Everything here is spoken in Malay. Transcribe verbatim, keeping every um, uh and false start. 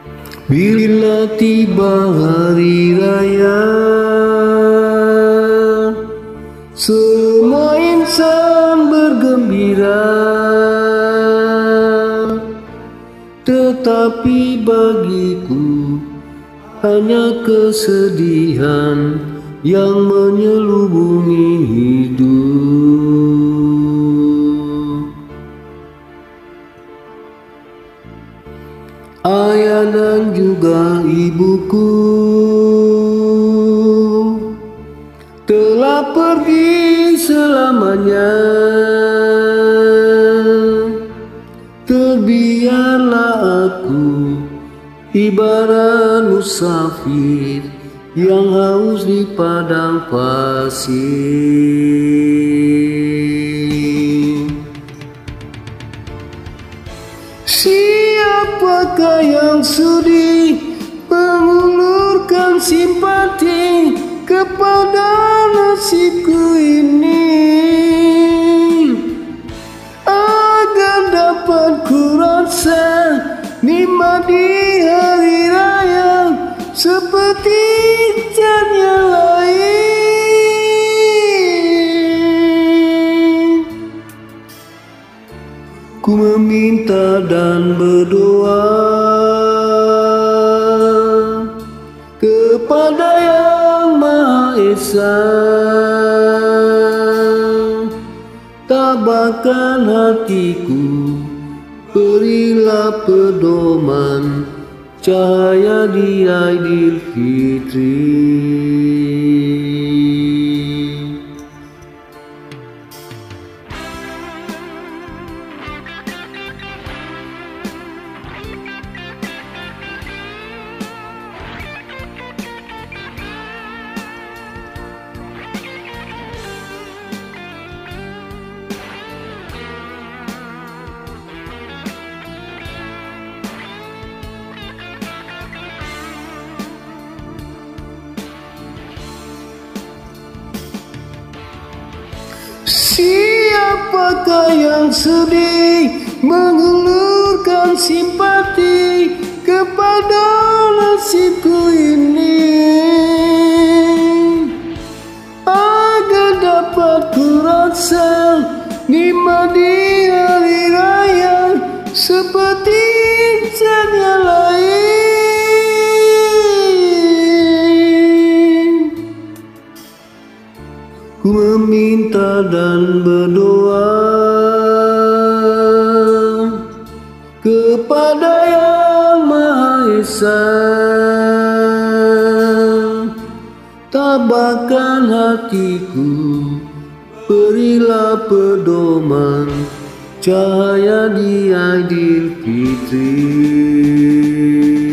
Bila tiba hari raya, semua insan bergembira, tetapi bagiku hanya kesedihan yang menyelubungi hidup. Ayah dan juga ibuku telah pergi selamanya. Terbiarlah aku ibarat musafir yang haus di padang pasir. Siapakah yang sudi mengulurkan simpati kepada nasibku ini, agar dapat ku rasa nikmat di hari raya seperti insan yang lain. Ku meminta dan berdoa kepada Yang Maha Esa, tabahkan hatiku, berilah pedoman, cahaya di Aidil Fitri. Siapakah yang sedih mengulurkan simpati kepada nasibku ini, agar dapat ku rasa nikmat di hari raya seperti insan yang lain. Ku meminta dan berdoa kepada Yang Maha Esa, tabahkan hatiku, berilah pedoman, cahaya di Aidil Fitri.